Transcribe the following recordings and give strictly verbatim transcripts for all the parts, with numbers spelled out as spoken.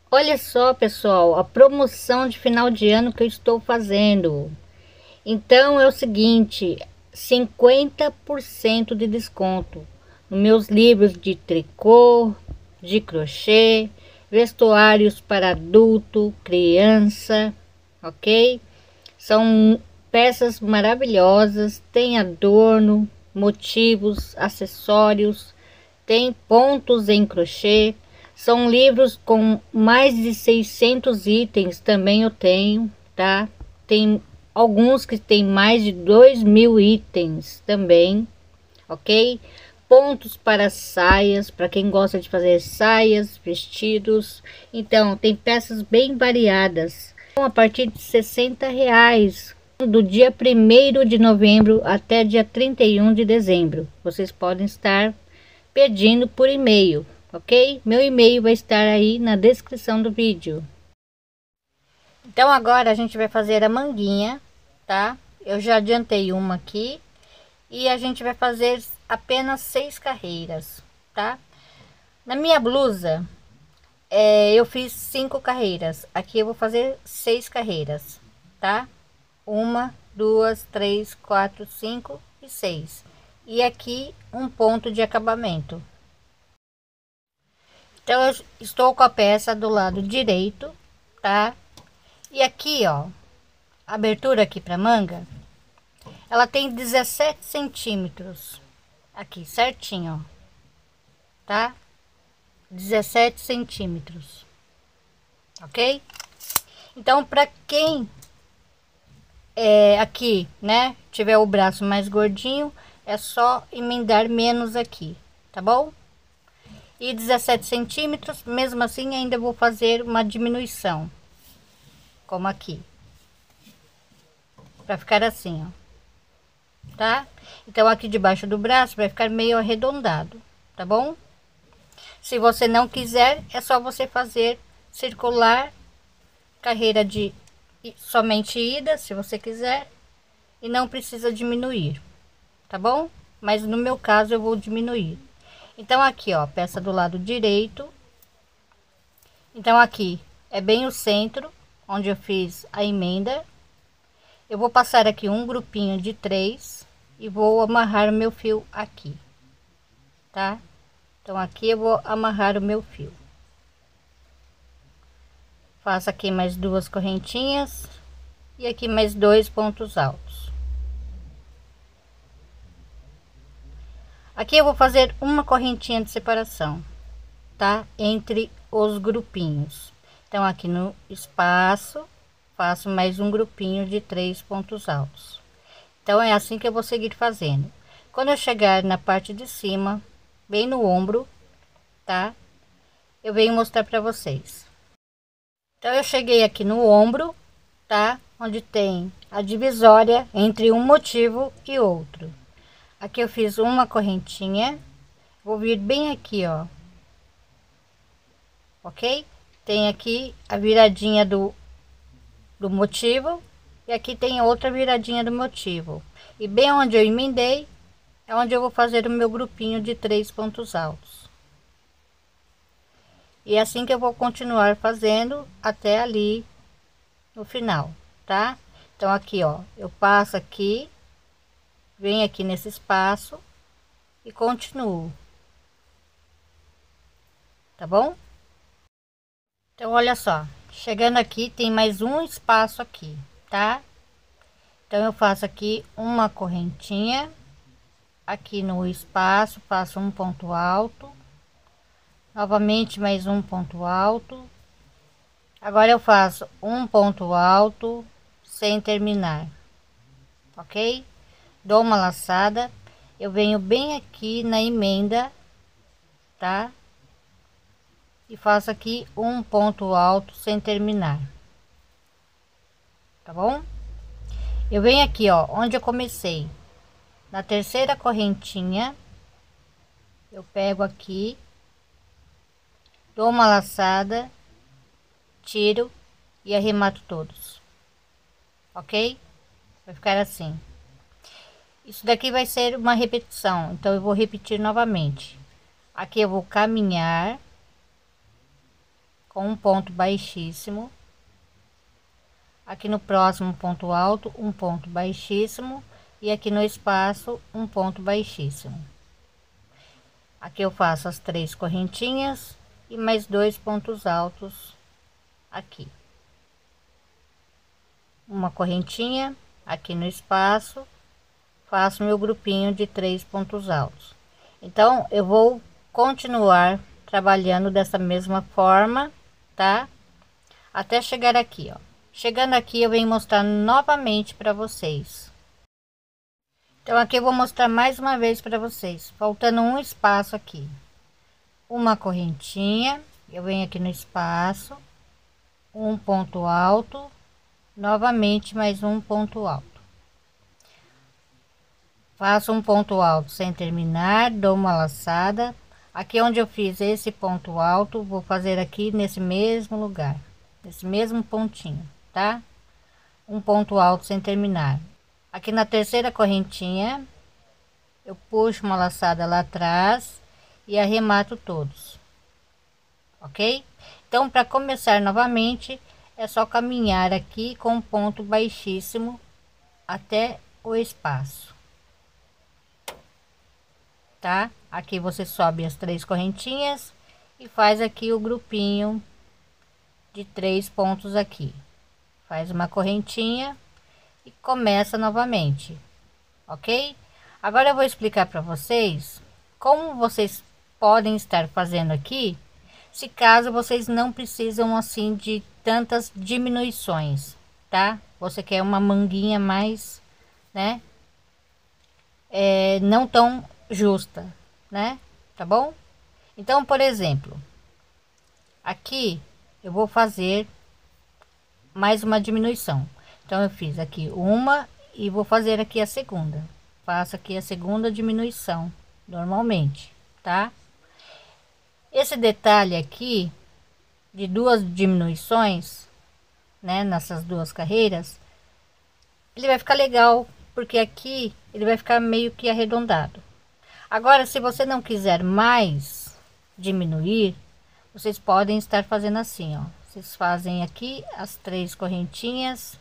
Olha só, pessoal, a promoção de final de ano que eu estou fazendo. Então é o seguinte, cinquenta por cento de desconto nos meus livros de tricô, de crochê, vestuários para adulto, criança, ok? São peças maravilhosas, tem adorno, motivos, acessórios, tem pontos em crochê. São livros com mais de seiscentos itens, também eu tenho, tá? Tem alguns que tem mais de dois mil itens também, ok? Pontos para saias, para quem gosta de fazer saias, vestidos. Então, tem peças bem variadas, a partir de sessenta reais, do dia primeiro de novembro até dia trinta e um de dezembro. Vocês podem estar pedindo por e-mail, ok? Meu e-mail vai estar aí na descrição do vídeo. Então agora a gente vai fazer a manguinha, tá? Eu já adiantei uma aqui e a gente vai fazer apenas seis carreiras, tá? Na minha blusa é, eu fiz cinco carreiras, aqui eu vou fazer seis carreiras, tá? Uma, duas, três, quatro, cinco e seis. E aqui um ponto de acabamento. Então eu estou com a peça do lado direito, tá? E aqui, ó, a abertura aqui para manga, ela tem dezessete centímetros, aqui certinho, ó, tá? dezessete centímetros, ok? Então, para quem é aqui, né, tiver o braço mais gordinho, é só emendar menos aqui, tá bom? E dezessete centímetros, mesmo assim ainda vou fazer uma diminuição, como aqui, para ficar assim, ó, tá? Então aqui debaixo do braço vai ficar meio arredondado, tá bom? Se você não quiser, é só você fazer circular, carreira de somente ida, se você quiser, e não precisa diminuir, tá bom? Mas no meu caso eu vou diminuir. Então aqui, ó, peça do lado direito. Então aqui é bem o centro onde eu fiz a emenda. Eu vou passar aqui um grupinho de três e vou amarrar o meu fio aqui, tá? Então aqui eu vou amarrar o meu fio. Faço aqui mais duas correntinhas e aqui mais dois pontos altos. Aqui eu vou fazer uma correntinha de separação, tá? Entre os grupinhos. Então aqui no espaço faço mais um grupinho de três pontos altos. Então é assim que eu vou seguir fazendo. Quando eu chegar na parte de cima, bem no ombro, tá? Eu venho mostrar para vocês. Então eu cheguei aqui no ombro, tá? Onde tem a divisória entre um motivo e outro. Aqui eu fiz uma correntinha, vou vir bem aqui, ó, ok? Tem aqui a viradinha do, do motivo e aqui tem outra viradinha do motivo. E bem onde eu emendei é onde eu vou fazer o meu grupinho de três pontos altos. E é assim que eu vou continuar fazendo até ali no final, tá? Então aqui, ó, eu passo aqui, venho aqui nesse espaço e continuo, tá bom? Então olha só, chegando aqui tem mais um espaço aqui, tá? Então eu faço aqui uma correntinha aqui no espaço, faço um ponto alto, novamente mais um ponto alto. Agora eu faço um ponto alto sem terminar, ok? Dou uma laçada, eu venho bem aqui na emenda, tá? E faço aqui um ponto alto sem terminar, tá bom? Eu venho aqui, ó, onde eu comecei, na terceira correntinha, eu pego aqui, dou uma laçada, tiro e arremato todos, ok? Vai ficar assim. Isso daqui vai ser uma repetição, então eu vou repetir novamente. Aqui eu vou caminhar, com um ponto baixíssimo. Aqui no próximo ponto alto, um ponto baixíssimo, e aqui no espaço, um ponto baixíssimo. Aqui eu faço as três correntinhas e mais dois pontos altos aqui. Uma correntinha aqui no espaço, faço meu grupinho de três pontos altos. Então eu vou continuar trabalhando dessa mesma forma, tá? Até chegar aqui, ó. Chegando aqui eu venho mostrar novamente para vocês. Então aqui eu vou mostrar mais uma vez para vocês, faltando um espaço aqui. Uma correntinha, eu venho aqui no espaço, um ponto alto, novamente mais um ponto alto. Faço um ponto alto sem terminar, dou uma laçada. Aqui onde eu fiz esse ponto alto, vou fazer aqui nesse mesmo lugar, nesse mesmo pontinho, tá? Um ponto alto sem terminar. Aqui na terceira correntinha, eu puxo uma laçada lá atrás e arremato todos, ok? Então, para começar novamente, é só caminhar aqui com um ponto baixíssimo até o espaço, tá? Aqui você sobe as três correntinhas e faz aqui o grupinho de três pontos aqui. Faz uma correntinha e começa novamente, ok? Agora eu vou explicar para vocês como vocês podem estar fazendo aqui, se caso vocês não precisam assim de tantas diminuições, tá? Você quer uma manguinha mais, né? É, não tão justa, né? Tá bom? Então, por exemplo, aqui eu vou fazer mais uma diminuição. Então eu fiz aqui uma e vou fazer aqui a segunda. Faço aqui a segunda diminuição normalmente, tá? Esse detalhe aqui de duas diminuições, né, nessas duas carreiras, ele vai ficar legal porque aqui ele vai ficar meio que arredondado. Agora, se você não quiser mais diminuir, vocês podem estar fazendo assim, ó. Vocês fazem aqui as três correntinhas.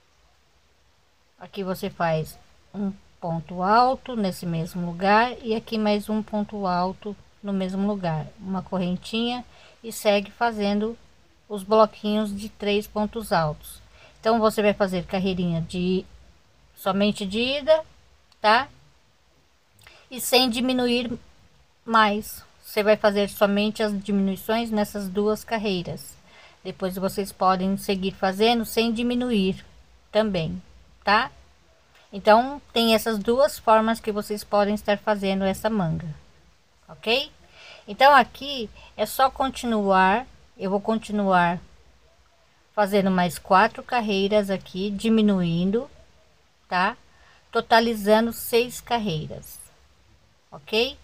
Aqui você faz um ponto alto nesse mesmo lugar e aqui mais um ponto alto no mesmo lugar, uma correntinha, e segue fazendo os bloquinhos de três pontos altos. Então você vai fazer carreirinha de somente de ida, tá? E sem diminuir mais. Você vai fazer somente as diminuições nessas duas carreiras. Depois vocês podem seguir fazendo sem diminuir também, tá? Então tem essas duas formas que vocês podem estar fazendo essa manga, ok? Então aqui é só continuar. Eu vou continuar fazendo mais quatro carreiras aqui, diminuindo, tá? Totalizando seis carreiras, ok?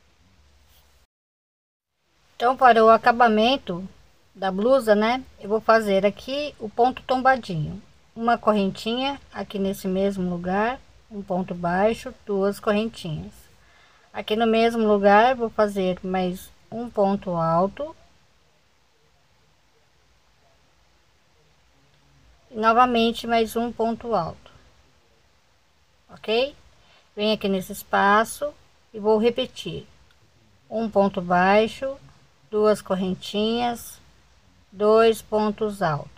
Então, para o acabamento da blusa, né, eu vou fazer aqui o ponto tombadinho, uma correntinha aqui nesse mesmo lugar, um ponto baixo, duas correntinhas. Aqui no mesmo lugar vou fazer mais um ponto alto e novamente mais um ponto alto, ok? Venho aqui nesse espaço e vou repetir um ponto baixo, duas correntinhas, dois pontos altos.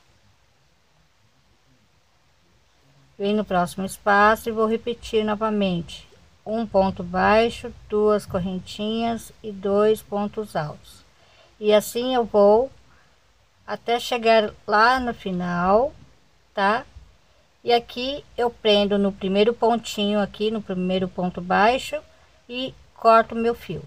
Venho no próximo espaço e vou repetir novamente um ponto baixo, duas correntinhas e dois pontos altos. E assim eu vou até chegar lá no final, tá? E aqui eu prendo no primeiro pontinho aqui, no primeiro ponto baixo, e corto meu fio.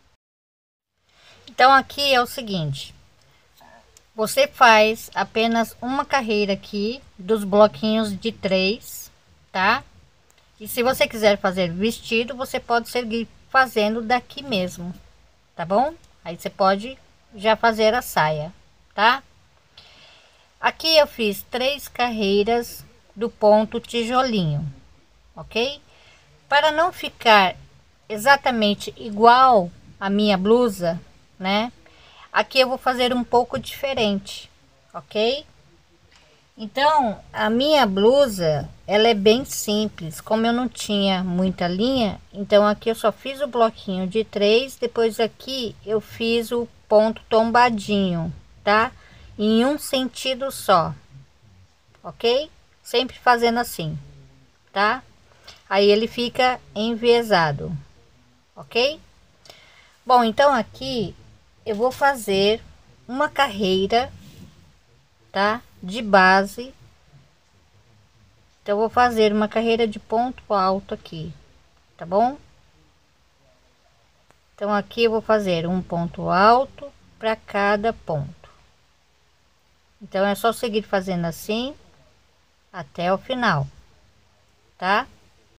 Então aqui é o seguinte, você faz apenas uma carreira aqui dos bloquinhos de três, tá? E se você quiser fazer vestido, você pode seguir fazendo daqui mesmo, tá bom? Aí você pode já fazer a saia, tá? Aqui eu fiz três carreiras do ponto tijolinho, ok? Para não ficar exatamente igual a minha blusa, né? Aqui eu vou fazer um pouco diferente, ok? Então, a minha blusa, ela é bem simples. Como eu não tinha muita linha, então aqui eu só fiz o bloquinho de três, depois aqui eu fiz o ponto tombadinho, tá? Em um sentido só, ok? Sempre fazendo assim, tá? Aí ele fica enviesado, ok? Bom, então aqui eu vou fazer uma carreira, tá? De base. Então, eu vou fazer uma carreira de ponto alto aqui, tá bom? Então, aqui eu vou fazer um ponto alto para cada ponto. Então, é só seguir fazendo assim até o final, tá?